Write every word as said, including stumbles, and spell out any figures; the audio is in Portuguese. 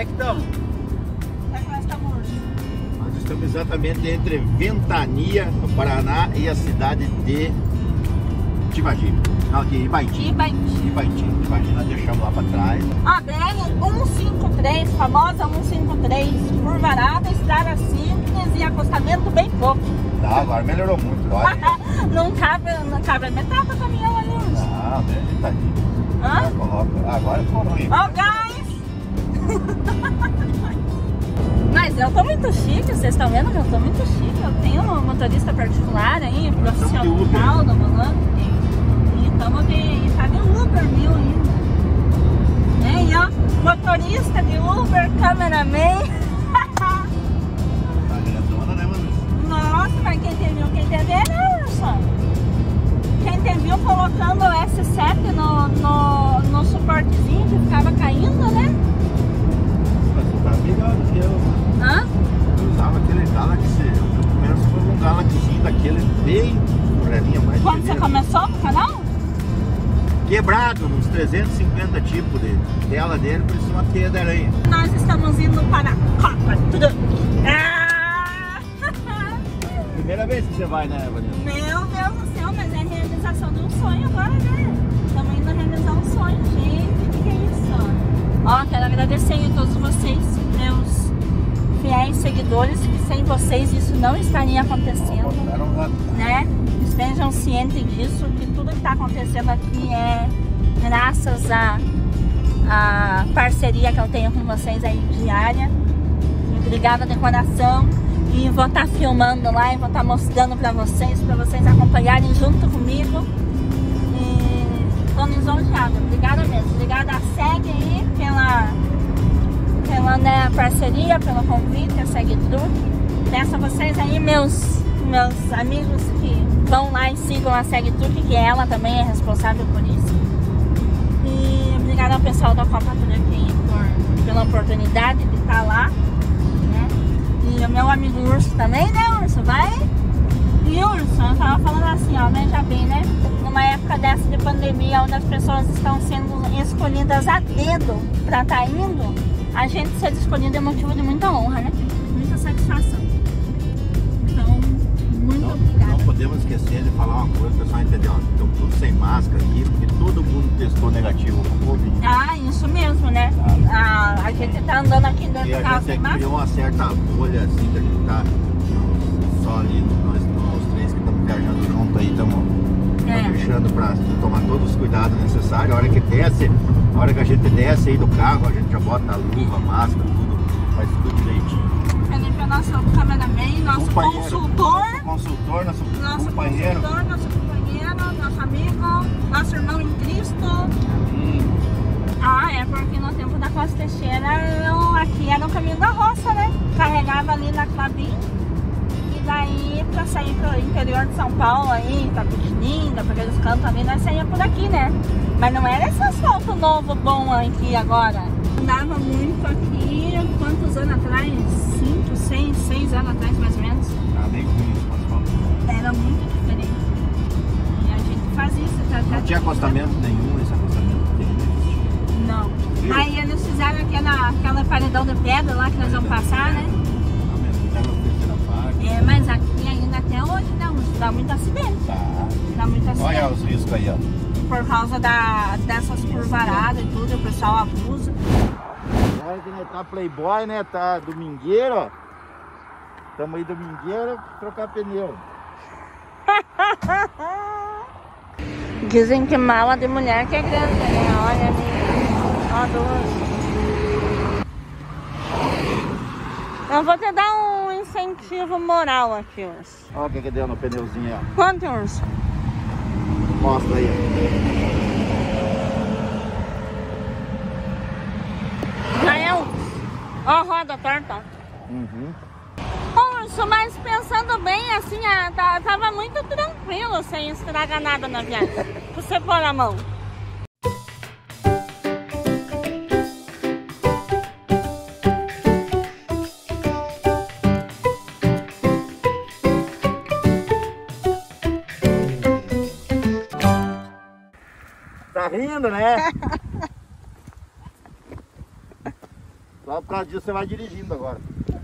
é que estamos? Onde é que nós estamos hoje? Nós estamos exatamente entre Ventania, no Paraná, e a cidade de Tibagi. Não, aqui, Ibaiti. Ibaiti. Ibaiti. Ibaiti, nós deixamos lá para trás. A B R cento e cinquenta e três, famosa cento e cinquenta e três, curvarada, estrada simples e acostamento bem pouco. Não, agora melhorou muito, olha. Não cabe, não cabe a metade do caminhão ali. Não, é metadinho. Hã? Coloca. Agora ficou ruim. Ó, gás! Mas eu tô muito chique, vocês estão vendo que eu tô muito chique. Eu tenho um motorista particular aí, profissional do volante. E estamos de. E tá de Uber meu ainda. Né? E ó, motorista de Uber, cameraman. Tá grandona, né, mano? Nossa, mas quem te viu, quem te vê, né, Wilson? Quem te viu colocando o S sete no, no, no suportezinho que ficava caindo, né? Mas tu tá melhor do que eu, mano. Hã? Eu usava aquele Galaxy, eu começo por um Galaxy daquele bem morelinha, mais Quando você vermelho. começou no canal? Quebrado, uns trezentos e cinquenta tipos de tela dele, por isso uma teia de aranha. Nós estamos indo para a Copa Truck. Ah! Primeira vez que você vai, né, Vanessa? Meu Deus do céu, mas é a realização de um sonho agora, né? Estamos indo realizar um sonho, gente. O que, que é isso? Ó, quero agradecer a todos vocês, meus fiéis seguidores, que sem vocês isso não estaria acontecendo, né? Estejam cientes disso, que tudo que está acontecendo aqui é graças à a, a parceria que eu tenho com vocês aí diária. Obrigada de coração. E vou estar filmando lá e vou estar mostrando para vocês, para vocês acompanharem junto comigo. E tô lisonjeada. Obrigada mesmo. Obrigada a Segue aí pela, pela né, parceria, pelo convite, a Segue Truck. Peço a vocês aí, meus, meus amigos, que vão lá e sigam a Segue Truck, que ela também é responsável por isso. E obrigada ao pessoal da Copa Truck aí por, pela oportunidade de estar lá. E o meu amigo Urso também, né, Urso? Vai? E Urso, eu tava falando assim, ó, veja bem, né? Numa época dessa de pandemia, onde as pessoas estão sendo escolhidas a dedo pra estar indo, a gente ser escolhido é motivo de muita honra, né? Muita satisfação. Então, muito não, obrigada. Não podemos esquecer de falar uma coisa, o pessoal entendeu, ó, estão todos sem máscara aqui, porque todo mundo testou negativo com o Covid. Ah, isso mesmo, né? Ah, a gente tá andando aqui dentro E do carro a sem gente máscara. criou uma certa bolha assim, que a gente tá só ali, nós, nós três que estamos viajando junto aí, estamos É. deixando para tomar todos os cuidados necessários. A hora que desce, a hora que a gente desce aí do carro, a gente já bota a luva, a máscara, tudo, faz tudo direitinho. Felipe é nosso cameraman, nosso Companheiro, consultor. Nosso consultor, nosso, Nosso companheiro. consultor, nosso companheiro, nosso amigo, nosso irmão em Cristo. Hum. Ah, é porque no tempo da Costa Teixeira, eu, aqui era o caminho da roça, né? Carregava ali na Clabim. E daí, pra sair pro interior de São Paulo aí, pra Pitininga, pra aqueles cantos ali, nós saíamos por aqui, né? Mas não era esse asfalto novo, bom aqui agora. Andava muito aqui, quantos anos atrás? Cinco, seis, seis anos atrás, mais ou menos. Ah, bem ruim esse asfalto. Era muito diferente. E a gente faz isso. Tá, tá, Não tinha acostamento nenhum, esse acostamento que tem. Não. Viu? Aí eles fizeram aquela, aquela paredão de pedra lá que nós vamos passar, né? É, mas aqui ainda até hoje dá, dá muito acidente. Tá. Dá muito acidente. Olha os riscos aí, ó. Por causa da, dessas curvaradas e tudo, o pessoal abusa. Agora que nós tá playboy, né? Tá domingueiro, ó. Tamo aí domingueiro, trocar pneu. Dizem que mala de mulher que é grande, né? Olha ali. Ó, duas. Eu vou te dar um incentivo moral aqui, Urso. Olha o que que deu no pneuzinho, ó. Quanto, Urso? Mostra aí, ó. Já é um. Ó a roda torta. Uhum. Ô, Urso, mas pensando bem, assim, ah, tá, tava muito tranquilo, sem estragar nada na viagem. Você pôr a mão. Tá rindo, né? Só por causa disso você vai dirigindo agora.